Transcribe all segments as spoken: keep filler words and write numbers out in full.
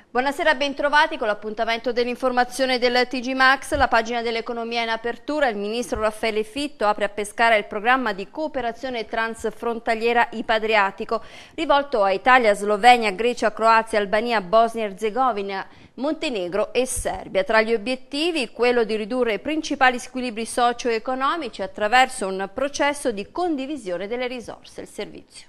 Buonasera, bentrovati con l'appuntamento dell'informazione del T G Max. La pagina dell'economia in apertura. Il ministro Raffaele Fitto apre a Pescara il programma di cooperazione transfrontaliera I P A-Adriatico rivolto a Italia, Slovenia, Grecia, Croazia, Albania, Bosnia e Erzegovina, Montenegro e Serbia. Tra gli obiettivi quello di ridurre i principali squilibri socio-economici attraverso un processo di condivisione delle risorse. Il servizio.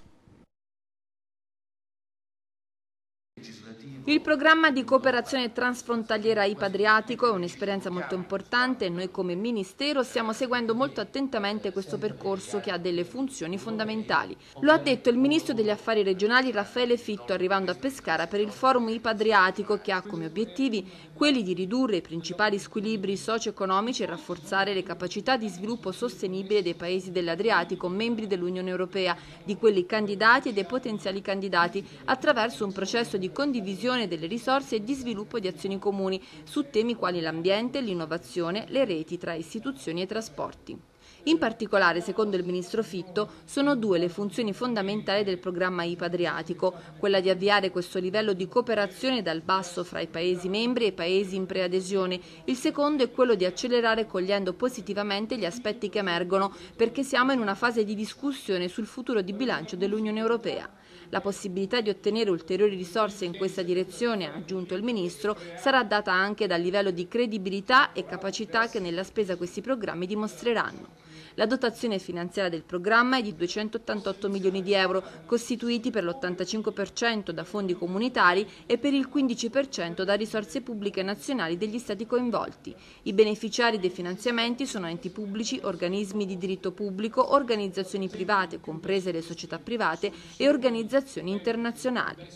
Il programma di cooperazione transfrontaliera I P A-Adriatico è un'esperienza molto importante e noi come Ministero stiamo seguendo molto attentamente questo percorso che ha delle funzioni fondamentali. Lo ha detto il Ministro degli Affari Regionali Raffaele Fitto arrivando a Pescara per il forum I P A-Adriatico che ha come obiettivi quelli di ridurre i principali squilibri socio-economici e rafforzare le capacità di sviluppo sostenibile dei paesi dell'Adriatico membri dell'Unione Europea, di quelli candidati e dei potenziali candidati attraverso un processo di condivisione delle risorse e di sviluppo di azioni comuni su temi quali l'ambiente, l'innovazione, le reti tra istituzioni e trasporti. In particolare, secondo il Ministro Fitto, sono due le funzioni fondamentali del programma I P A-Adriatico, quella di avviare questo livello di cooperazione dal basso fra i Paesi membri e i Paesi in preadesione. Il secondo è quello di accelerare cogliendo positivamente gli aspetti che emergono, perché siamo in una fase di discussione sul futuro di bilancio dell'Unione Europea. La possibilità di ottenere ulteriori risorse in questa direzione, ha aggiunto il Ministro, sarà data anche dal livello di credibilità e capacità che nella spesa questi programmi dimostreranno. La dotazione finanziaria del programma è di duecentottantotto milioni di euro, costituiti per l'ottantacinque per cento da fondi comunitari e per il quindici per cento da risorse pubbliche nazionali degli Stati coinvolti. I beneficiari dei finanziamenti sono enti pubblici, organismi di diritto pubblico, organizzazioni private, comprese le società private, e organizzazioni internazionali.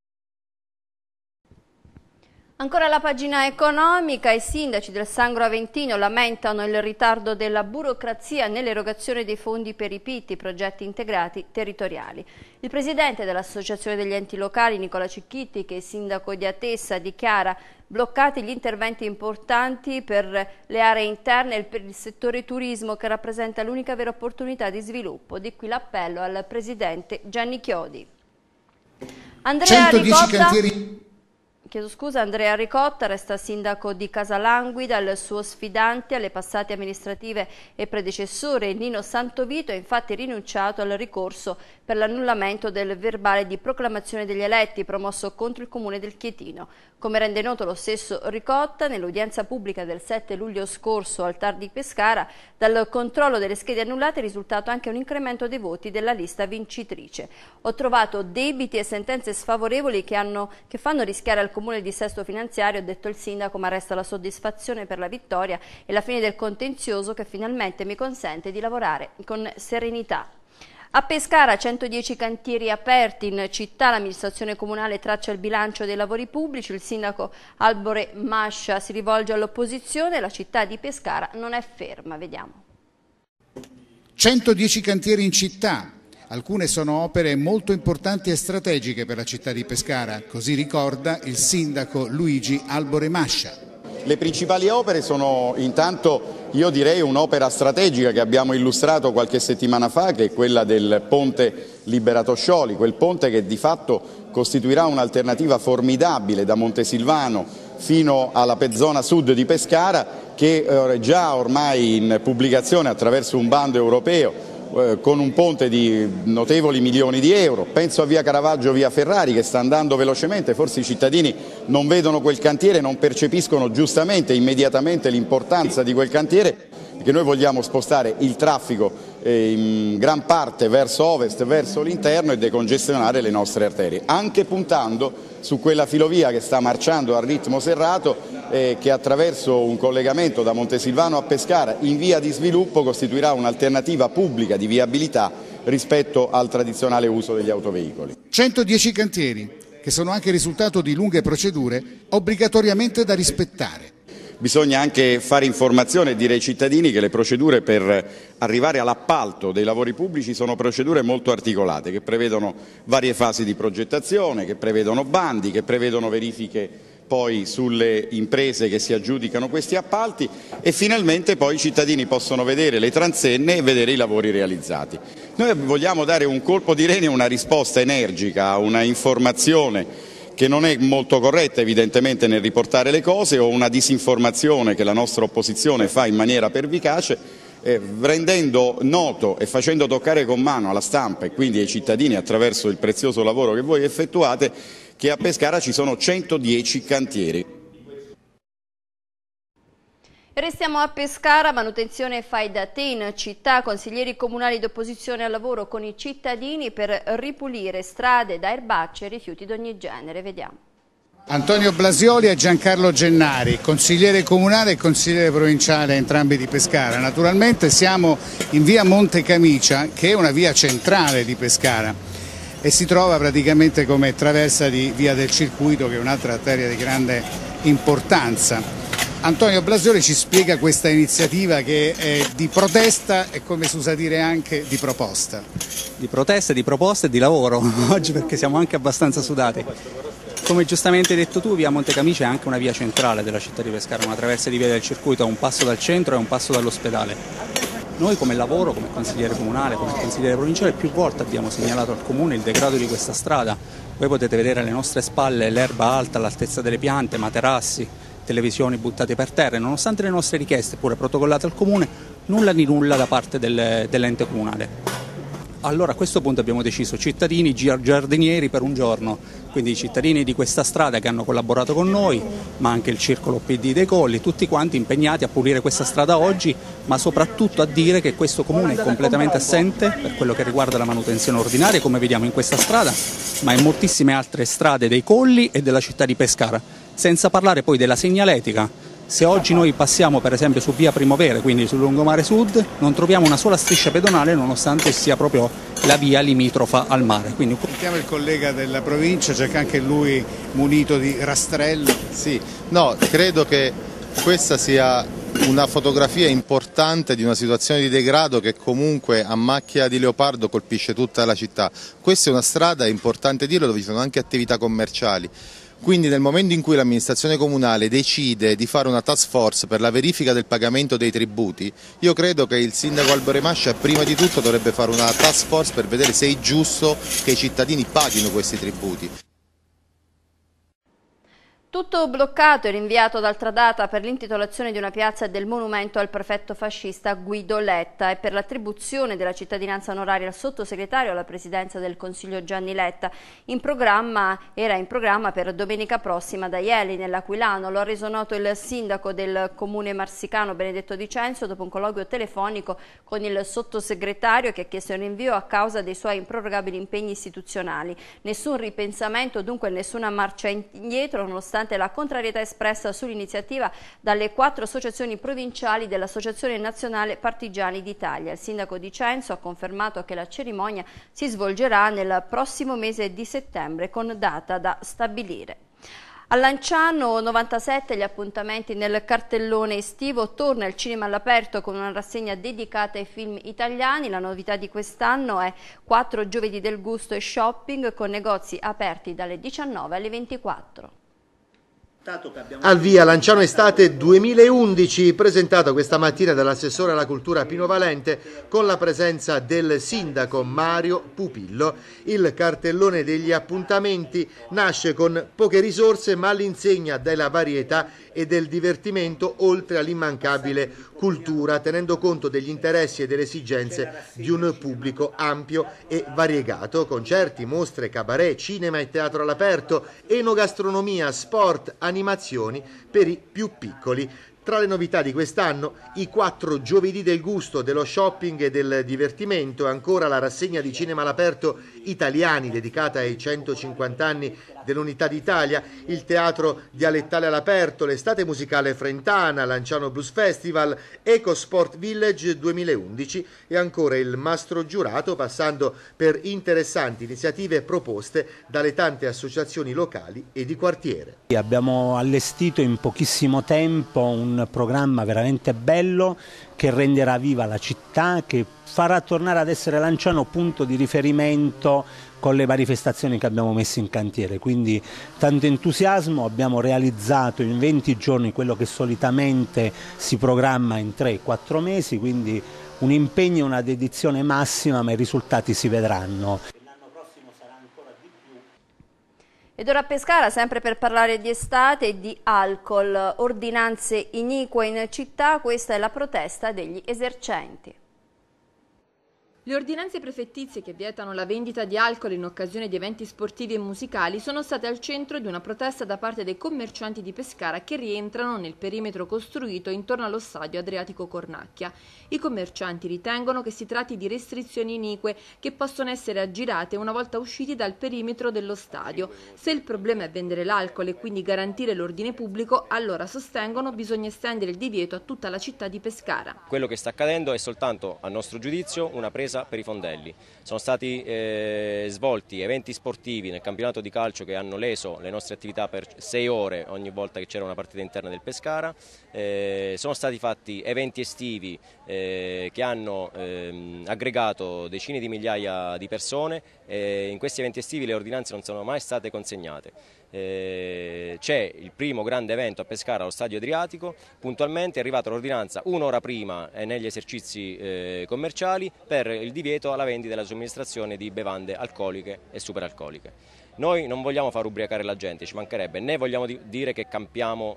Ancora la pagina economica. I sindaci del Sangro Aventino lamentano il ritardo della burocrazia nell'erogazione dei fondi per i P I T, progetti integrati territoriali. Il presidente dell'Associazione degli Enti Locali, Nicola Cicchitti, che è sindaco di Atessa, dichiara bloccati gli interventi importanti per le aree interne e per il settore turismo, che rappresenta l'unica vera opportunità di sviluppo. Di qui l'appello al presidente Gianni Chiodi. Andrea centodieci Ricotta... cantieri. Chiedo scusa, Andrea Ricotta resta sindaco di Casalanguida. Il suo sfidante alle passate amministrative e predecessore Nino Santovito ha infatti rinunciato al ricorso per l'annullamento del verbale di proclamazione degli eletti promosso contro il comune del Chietino. Come rende noto lo stesso Ricotta, nell'udienza pubblica del sette luglio scorso al T A R di Pescara, dal controllo delle schede annullate è risultato anche un incremento dei voti della lista vincitrice. Ho trovato debiti e sentenze sfavorevoli che, hanno, che fanno rischiare al comune il dissesto finanziario, ha detto il sindaco, ma resta la soddisfazione per la vittoria e la fine del contenzioso che finalmente mi consente di lavorare con serenità. A Pescara centodieci cantieri aperti. In città l'amministrazione comunale traccia il bilancio dei lavori pubblici, il sindaco Albore Mascia si rivolge all'opposizione, la città di Pescara non è ferma. Vediamo. centodieci cantieri in città. Alcune sono opere molto importanti e strategiche per la città di Pescara, così ricorda il sindaco Luigi Albore Mascia. Le principali opere sono intanto, io direi, un'opera strategica che abbiamo illustrato qualche settimana fa, che è quella del ponte Liberato Scioli, quel ponte che di fatto costituirà un'alternativa formidabile da Montesilvano fino alla zona sud di Pescara, che è già ormai in pubblicazione attraverso un bando europeo, con un ponte di notevoli milioni di euro. Penso a via Caravaggio, via Ferrari, che sta andando velocemente. Forse i cittadini non vedono quel cantiere, non percepiscono giustamente immediatamente l'importanza di quel cantiere, perché noi vogliamo spostare il traffico eh, in gran parte verso ovest, verso l'interno, e decongestionare le nostre arterie, anche puntando su quella filovia che sta marciando a ritmo serrato, eh, che attraverso un collegamento da Montesilvano a Pescara in via di sviluppo costituirà un'alternativa pubblica di viabilità rispetto al tradizionale uso degli autoveicoli. centodieci cantieri, che sono anche risultato di lunghe procedure obbligatoriamente da rispettare. Bisogna anche fare informazione e dire ai cittadini che le procedure per arrivare all'appalto dei lavori pubblici sono procedure molto articolate, che prevedono varie fasi di progettazione, che prevedono bandi, che prevedono verifiche poi sulle imprese che si aggiudicano questi appalti, e finalmente poi i cittadini possono vedere le transenne e vedere i lavori realizzati. Noi vogliamo dare un colpo di reni e una risposta energica a una informazione che non è molto corretta evidentemente nel riportare le cose, o una disinformazione che la nostra opposizione fa in maniera pervicace, eh, rendendo noto e facendo toccare con mano alla stampa e quindi ai cittadini attraverso il prezioso lavoro che voi effettuate che a Pescara ci sono centodieci cantieri. Restiamo a Pescara, manutenzione fai da te in città, consiglieri comunali d'opposizione al lavoro con i cittadini per ripulire strade da erbacce e rifiuti di ogni genere. Vediamo. Antonio Blasioli e Giancarlo Gennari, consigliere comunale e consigliere provinciale entrambi di Pescara. Naturalmente siamo in via Monte Camicia, che è una via centrale di Pescara e si trova praticamente come traversa di via del Circuito, che è un'altra arteria di grande importanza. Antonio Blasioli ci spiega questa iniziativa che è di protesta e, come si usa dire, anche di proposta. Di protesta, di proposta e di lavoro oggi, perché siamo anche abbastanza sudati. Come giustamente hai detto tu, via Monte Camicia è anche una via centrale della città di Pescara, una traversa di via del Circuito a un passo dal centro e un passo dall'ospedale. Noi come lavoro, come consigliere comunale, come consigliere provinciale, più volte abbiamo segnalato al Comune il degrado di questa strada. Voi potete vedere alle nostre spalle l'erba alta all'altezza delle piante, materassi, televisioni buttate per terra, e nonostante le nostre richieste pure protocollate al Comune, nulla di nulla da parte del, dell'ente comunale. Allora a questo punto abbiamo deciso cittadini giardinieri per un giorno, quindi i cittadini di questa strada che hanno collaborato con noi, ma anche il circolo P D dei Colli, tutti quanti impegnati a pulire questa strada oggi, ma soprattutto a dire che questo Comune è completamente assente per quello che riguarda la manutenzione ordinaria, come vediamo in questa strada, ma in moltissime altre strade dei Colli e della città di Pescara, senza parlare poi della segnaletica. Se oggi noi passiamo per esempio su via Primavera, quindi sul lungomare sud, non troviamo una sola striscia pedonale nonostante sia proprio la via limitrofa al mare. Quindi... Sentiamo il collega della provincia, c'è anche lui munito di rastrello. Sì, no, credo che questa sia una fotografia importante di una situazione di degrado che comunque a macchia di leopardo colpisce tutta la città. Questa è una strada, è importante dirlo, dove ci sono anche attività commerciali. Quindi nel momento in cui l'amministrazione comunale decide di fare una task force per la verifica del pagamento dei tributi, io credo che il sindaco Albore Mascia prima di tutto dovrebbe fare una task force per vedere se è giusto che i cittadini paghino questi tributi. Tutto bloccato e rinviato ad altra data per l'intitolazione di una piazza e del monumento al prefetto fascista Guido Letta e per l'attribuzione della cittadinanza onoraria al sottosegretario alla presidenza del Consiglio Gianni Letta. In programma, era in programma per domenica prossima da Ieli nell'Aquilano. Lo ha reso noto il sindaco del comune marsicano Benedetto Di Censo dopo un colloquio telefonico con il sottosegretario, che ha chiesto il rinvio a causa dei suoi improrogabili impegni istituzionali. Nessun ripensamento, dunque nessuna marcia indietro, nonostante la contrarietà espressa sull'iniziativa dalle quattro associazioni provinciali dell'Associazione Nazionale Partigiani d'Italia. Il sindaco Di Censo ha confermato che la cerimonia si svolgerà nel prossimo mese di settembre con data da stabilire. A Lanciano novantasette gli appuntamenti nel cartellone estivo, torna il cinema all'aperto con una rassegna dedicata ai film italiani. La novità di quest'anno è quattro giovedì del gusto e shopping con negozi aperti dalle diciannove alle ventiquattro. Al via Lanciano Estate duemilaundici, presentato questa mattina dall'assessore alla cultura Pino Valente con la presenza del sindaco Mario Pupillo. Il cartellone degli appuntamenti nasce con poche risorse ma all'insegna della varietà e del divertimento oltre all'immancabile cultura, tenendo conto degli interessi e delle esigenze di un pubblico ampio e variegato. Concerti, mostre, cabaret, cinema e teatro all'aperto, enogastronomia, sport, animazioni per i più piccoli. Tra le novità di quest'anno, i quattro giovedì del gusto, dello shopping e del divertimento, ancora la rassegna di cinema all'aperto italiani dedicata ai centocinquanta anni dell'Unità d'Italia, il teatro dialettale all'aperto, l'estate musicale frentana, Lanciano Blues Festival, Eco Sport Village duemilaundici e ancora il Mastro Giurato, passando per interessanti iniziative proposte dalle tante associazioni locali e di quartiere. Abbiamo allestito in pochissimo tempo un programma veramente bello che renderà viva la città, che farà tornare ad essere Lanciano punto di riferimento con le manifestazioni che abbiamo messo in cantiere. Quindi tanto entusiasmo, abbiamo realizzato in venti giorni quello che solitamente si programma in tre quattro mesi, quindi un impegno e una dedizione massima, ma i risultati si vedranno. Ed ora a Pescara, sempre per parlare di estate e di alcol, ordinanze inique in città, questa è la protesta degli esercenti. Le ordinanze prefettizie che vietano la vendita di alcol in occasione di eventi sportivi e musicali sono state al centro di una protesta da parte dei commercianti di Pescara che rientrano nel perimetro costruito intorno allo stadio Adriatico Cornacchia. I commercianti ritengono che si tratti di restrizioni inique che possono essere aggirate una volta usciti dal perimetro dello stadio. Se il problema è vendere l'alcol e quindi garantire l'ordine pubblico, allora sostengono bisogna estendere il divieto a tutta la città di Pescara. Quello che sta accadendo è soltanto, a nostro giudizio, una presa per i fondelli. Sono stati eh, svolti eventi sportivi nel campionato di calcio che hanno leso le nostre attività per sei ore ogni volta che c'era una partita interna del Pescara, eh, sono stati fatti eventi estivi eh, che hanno eh, aggregato decine di migliaia di persone e in questi eventi estivi le ordinanze non sono mai state consegnate. Eh, c'è il primo grande evento a Pescara allo Stadio Adriatico, puntualmente è arrivata l'ordinanza un'ora prima eh, negli esercizi eh, commerciali per il divieto alla vendita e alla somministrazione di bevande alcoliche e superalcoliche. Noi non vogliamo far ubriacare la gente, ci mancherebbe, né vogliamo di dire che campiamo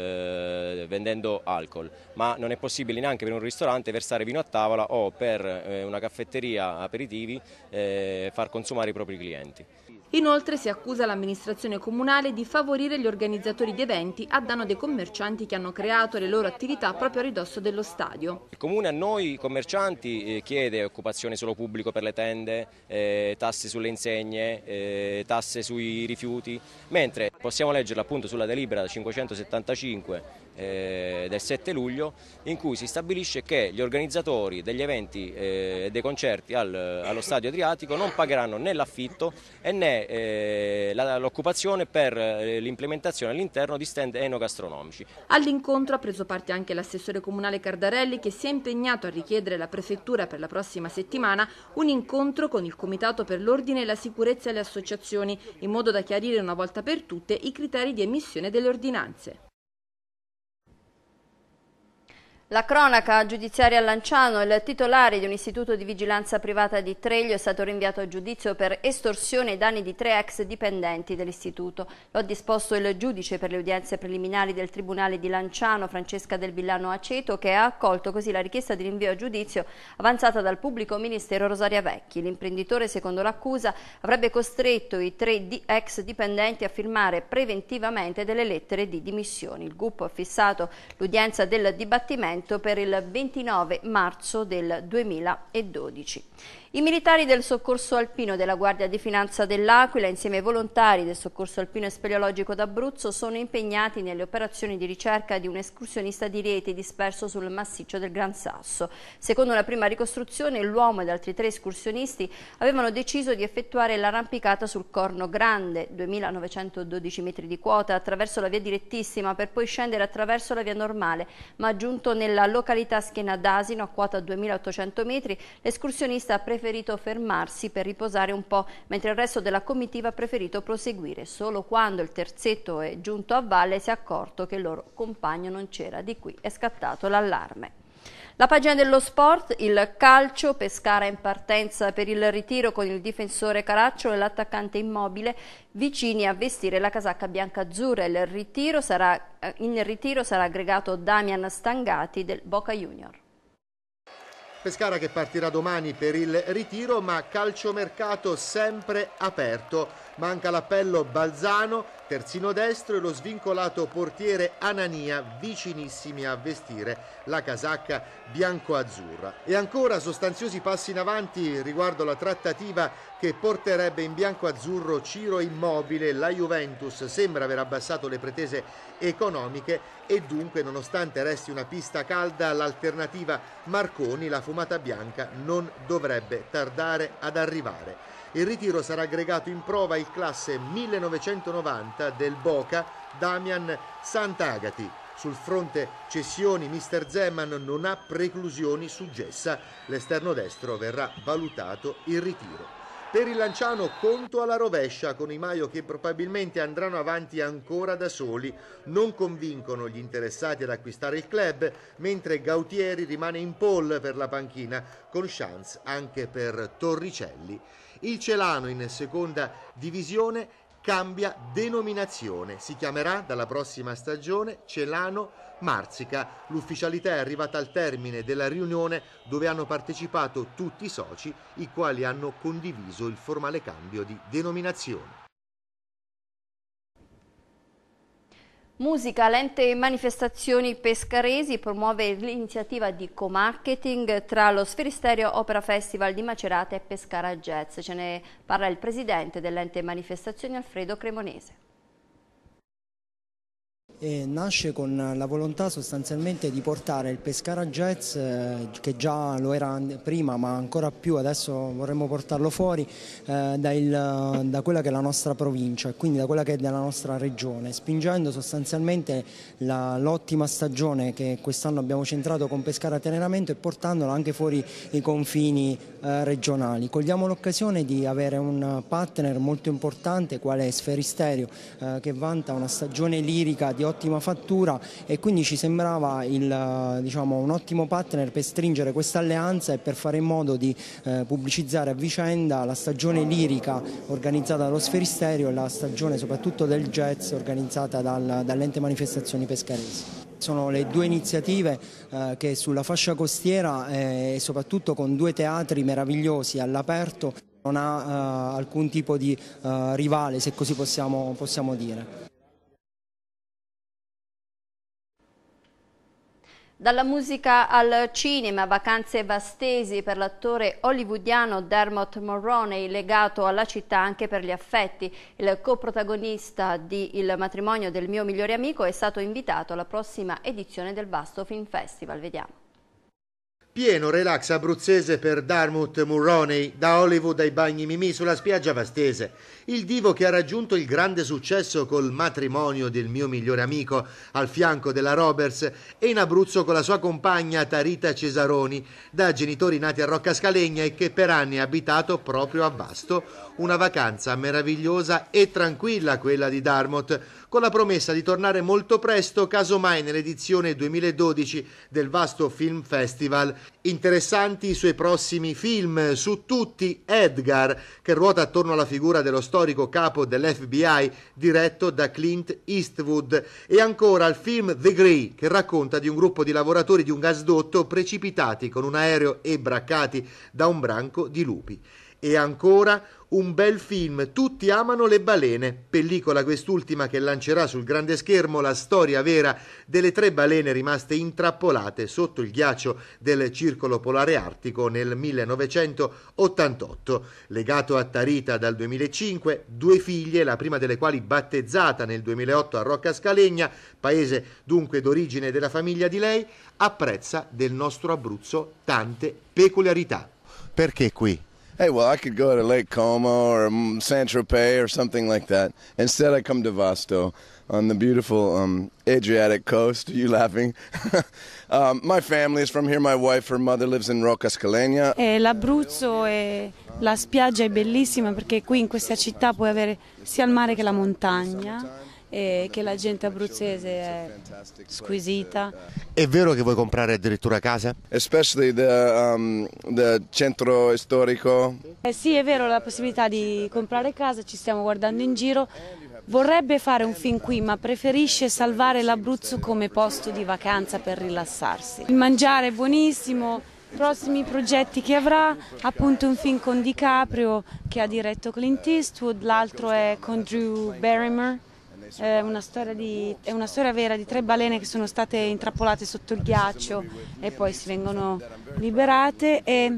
eh, vendendo alcol, ma non è possibile neanche per un ristorante versare vino a tavola o per eh, una caffetteria aperitivi eh, far consumare i propri clienti. Inoltre si accusa l'amministrazione comunale di favorire gli organizzatori di eventi a danno dei commercianti che hanno creato le loro attività proprio a ridosso dello stadio. Il comune a noi commercianti chiede occupazione solo pubblico per le tende, eh, tasse sulle insegne, eh, tasse sui rifiuti, mentre possiamo leggerla appunto sulla delibera cinquecentosettantacinque eh, del sette luglio in cui si stabilisce che gli organizzatori degli eventi e eh, dei concerti al, allo Stadio Adriatico non pagheranno né l'affitto e né l'occupazione per l'implementazione all'interno di stand enogastronomici. All'incontro ha preso parte anche l'assessore comunale Cardarelli che si è impegnato a richiedere alla prefettura per la prossima settimana un incontro con il Comitato per l'Ordine e la Sicurezza e le associazioni in modo da chiarire una volta per tutte i criteri di emissione delle ordinanze. La cronaca giudiziaria a Lanciano, il titolare di un istituto di vigilanza privata di Treglio è stato rinviato a giudizio per estorsione ai danni di tre ex dipendenti dell'istituto. Lo ha disposto il giudice per le udienze preliminari del Tribunale di Lanciano, Francesca del Villano Aceto, che ha accolto così la richiesta di rinvio a giudizio avanzata dal pubblico ministero Rosaria Vecchi. L'imprenditore, secondo l'accusa, avrebbe costretto i tre ex dipendenti a firmare preventivamente delle lettere di dimissioni. Il G U P ha fissato l'udienza del dibattimento per il ventinove marzo del duemiladodici. I militari del soccorso alpino della Guardia di Finanza dell'Aquila, insieme ai volontari del soccorso alpino e speleologico d'Abruzzo, sono impegnati nelle operazioni di ricerca di un escursionista di Rieti disperso sul massiccio del Gran Sasso. Secondo una prima ricostruzione, l'uomo ed altri tre escursionisti avevano deciso di effettuare l'arrampicata sul Corno Grande, duemilanovecentododici metri di quota, attraverso la via direttissima per poi scendere attraverso la via normale, ma giunto nella località Schiena d'Asino a quota duemilaottocento metri, l'escursionista ha preferito preferito fermarsi per riposare un po', mentre il resto della comitiva ha preferito proseguire. Solo quando il terzetto è giunto a valle si è accorto che il loro compagno non c'era. Di qui è scattato l'allarme. La pagina dello sport, il calcio, Pescara in partenza per il ritiro con il difensore Caracciolo e l'attaccante Immobile vicini a vestire la casacca bianca-azzurra. Il ritiro sarà, in ritiro sarà aggregato Damian Stangati del Boca Junior. Pescara che partirà domani per il ritiro, ma calciomercato sempre aperto. Manca l'appello Balzano, terzino destro, e lo svincolato portiere Anania, vicinissimi a vestire la casacca bianco-azzurra. E ancora sostanziosi passi in avanti riguardo la trattativa che porterebbe in bianco-azzurro Ciro Immobile. La Juventus sembra aver abbassato le pretese economiche e dunque, nonostante resti una pista calda, l'alternativa Marconi, la fumata bianca, non dovrebbe tardare ad arrivare. Il ritiro sarà aggregato in prova il classe millenovecentonovanta del Boca Damian Santagati. Sul fronte cessioni mister Zeman non ha preclusioni su Gessa, l'esterno destro verrà valutato in ritiro. Per il Lanciano conto alla rovescia con i Maio che probabilmente andranno avanti ancora da soli. Non convincono gli interessati ad acquistare il club, mentre Gautieri rimane in pole per la panchina, con chance anche per Torricelli. Il Celano in seconda divisione cambia denominazione, si chiamerà dalla prossima stagione Celano Marsica. L'ufficialità è arrivata al termine della riunione dove hanno partecipato tutti i soci, i quali hanno condiviso il formale cambio di denominazione. Musica, l'ente Manifestazioni Pescaresi promuove l'iniziativa di co-marketing tra lo Sferisterio Opera Festival di Macerata e Pescara Jazz. Ce ne parla il presidente dell'ente Manifestazioni, Alfredo Cremonese. E nasce con la volontà sostanzialmente di portare il Pescara Jazz, eh, che già lo era prima ma ancora più adesso vorremmo portarlo fuori, eh, da, il, da quella che è la nostra provincia e quindi da quella che è della nostra regione, spingendo sostanzialmente l'ottima stagione che quest'anno abbiamo centrato con Pescara Teneramento e portandola anche fuori i confini eh, regionali. Cogliamo l'occasione di avere un partner molto importante quale è Sferisterio, eh, che vanta una stagione lirica di ottima fattura e quindi ci sembrava il, diciamo, un ottimo partner per stringere questa alleanza e per fare in modo di eh, pubblicizzare a vicenda la stagione lirica organizzata dallo Sferisterio e la stagione soprattutto del jazz organizzata dal, dall'ente Manifestazioni Pescaresi. Sono le due iniziative eh, che sulla fascia costiera eh, e soprattutto con due teatri meravigliosi all'aperto non ha eh, alcun tipo di eh, rivale, se così possiamo, possiamo dire. Dalla musica al cinema, vacanze vastesi per l'attore hollywoodiano Dermot Mulroney, legato alla città anche per gli affetti. Il coprotagonista di Il matrimonio del mio migliore amico è stato invitato alla prossima edizione del Vasto Film Festival. Vediamo. Pieno relax abruzzese per Dermot Mulroney, da Hollywood ai bagni Mimì sulla spiaggia vastese. Il divo che ha raggiunto il grande successo col matrimonio del mio migliore amico al fianco della Roberts e in Abruzzo con la sua compagna Tarita Cesaroni, da genitori nati a Roccascalegna e che per anni ha abitato proprio a Vasto. Una vacanza meravigliosa e tranquilla quella di Dermot, con la promessa di tornare molto presto, casomai nell'edizione duemiladodici del Vasto Film Festival. Interessanti i suoi prossimi film, su tutti Edgar, che ruota attorno alla figura dello storico capo dell'F B I, diretto da Clint Eastwood, e ancora il film The Grey, che racconta di un gruppo di lavoratori di un gasdotto precipitati con un aereo e braccati da un branco di lupi. E ancora un bel film, Tutti amano le balene, pellicola quest'ultima che lancerà sul grande schermo la storia vera delle tre balene rimaste intrappolate sotto il ghiaccio del Circolo Polare Artico nel millenovecentottantotto. Legato a Tarita dal duemilacinque, due figlie, la prima delle quali battezzata nel duemilaotto a Roccascalegna, paese dunque d'origine della famiglia di lei, apprezza del nostro Abruzzo tante peculiarità. Perché qui? Hey, well, I could go to Lake Como or Saint-Tropez or something like that. Instead, I come to Vasto on the beautiful um, Adriatic coast. Are you laughing? um, my family is from here. My wife, her mother lives in Roccascalegna. L'Abruzzo e la spiaggia è bellissima perché qui in questa città puoi avere sia il mare che la montagna. E che la gente abruzzese è squisita. È vero che vuoi comprare addirittura casa? Especially the, um, the centro storico. Eh sì, è vero, la possibilità di comprare casa, ci stiamo guardando in giro. Vorrebbe fare un film qui, ma preferisce salvare l'Abruzzo come posto di vacanza per rilassarsi. Il mangiare è buonissimo. Prossimi progetti che avrà, appunto un film con DiCaprio che ha diretto Clint Eastwood, l'altro è con Drew Barrymore. È una, storia di, è una storia vera di tre balene che sono state intrappolate sotto il ghiaccio e poi si vengono liberate. E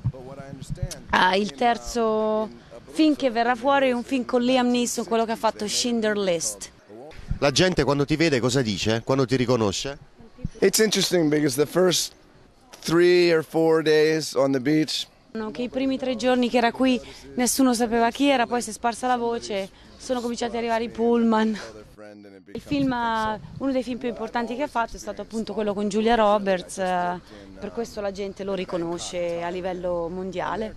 ah, il terzo film che verrà fuori è un film con Liam Neeson, quello che ha fatto Schindler's List. La gente quando ti vede cosa dice? Quando ti riconosce? It's interesting because the first three or four days on the beach. Che i primi tre giorni che era qui nessuno sapeva chi era, poi si è sparsa la voce, sono cominciati ad arrivare i pullman. Il film, uno dei film più importanti che ha fatto è stato appunto quello con Julia Roberts, per questo la gente lo riconosce a livello mondiale.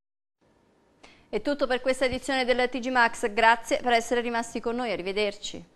È tutto per questa edizione del T G Max, grazie per essere rimasti con noi, arrivederci.